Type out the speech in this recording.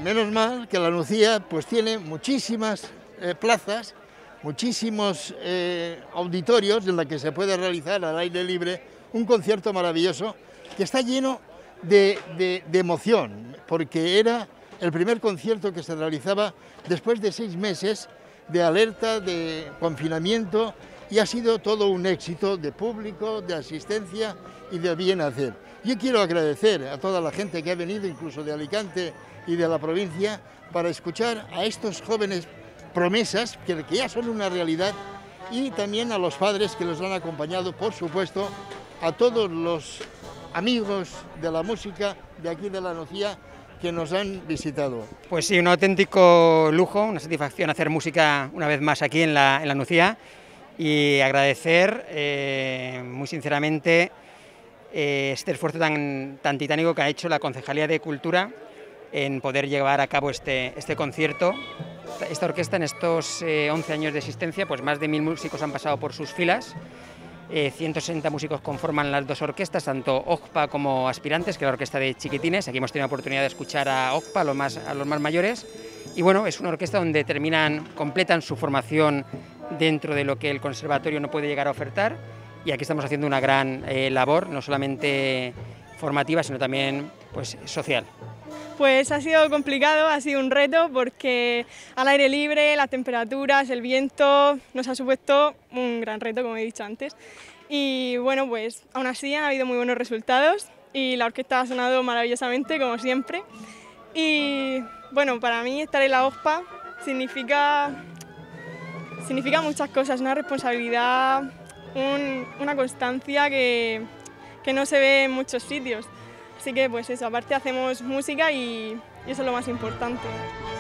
menos mal que la Nucía pues tiene muchísimas plazas, muchísimos auditorios en los que se puede realizar al aire libre un concierto maravilloso que está lleno de emoción, porque era el primer concierto que se realizaba después de 6 meses de alerta, de confinamiento, y ha sido todo un éxito de público, de asistencia y de bien hacer. Yo quiero agradecer a toda la gente que ha venido, incluso de Alicante y de la provincia, para escuchar a estos jóvenes promesas que ya son una realidad, y también a los padres que los han acompañado, por supuesto, a todos los amigos de la música de aquí de la Nucía que nos han visitado. Pues sí, un auténtico lujo, una satisfacción hacer música una vez más aquí en la Nucía, y agradecer muy sinceramente este esfuerzo tan titánico que ha hecho la Concejalía de Cultura en poder llevar a cabo este concierto. Esta orquesta, en estos 11 años de existencia, pues más de 1000 músicos han pasado por sus filas. 160 músicos conforman las dos orquestas, tanto OCPA como Aspirantes, que es la orquesta de chiquitines. Aquí hemos tenido la oportunidad de escuchar a OCPA, a los más mayores. Y bueno, es una orquesta donde completan su formación dentro de lo que el conservatorio no puede llegar a ofertar. Y aquí estamos haciendo una gran labor, no solamente formativa, sino también pues, social. Pues ha sido complicado, ha sido un reto, porque al aire libre, las temperaturas, el viento, nos ha supuesto un gran reto, como he dicho antes. Y bueno, pues aún así han habido muy buenos resultados y la orquesta ha sonado maravillosamente, como siempre. Y bueno, para mí estar en la OCPA significa muchas cosas, una responsabilidad, una constancia que no se ve en muchos sitios. Así que pues eso, aparte hacemos música y eso es lo más importante.